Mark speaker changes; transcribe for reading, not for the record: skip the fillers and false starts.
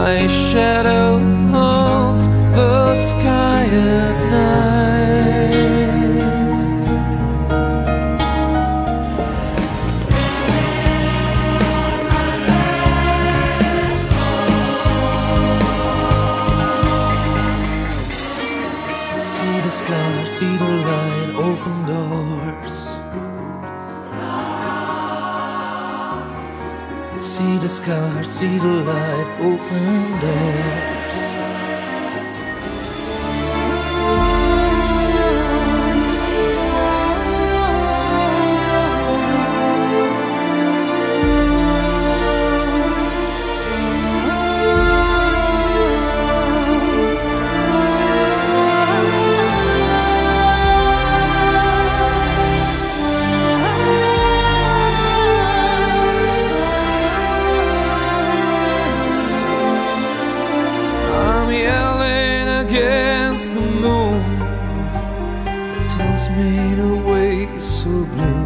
Speaker 1: My shadow haunts the sky at night. See the sky, see the light, open doors. See the sky, see the light, open doors. Against the moon that tells me the way so blue.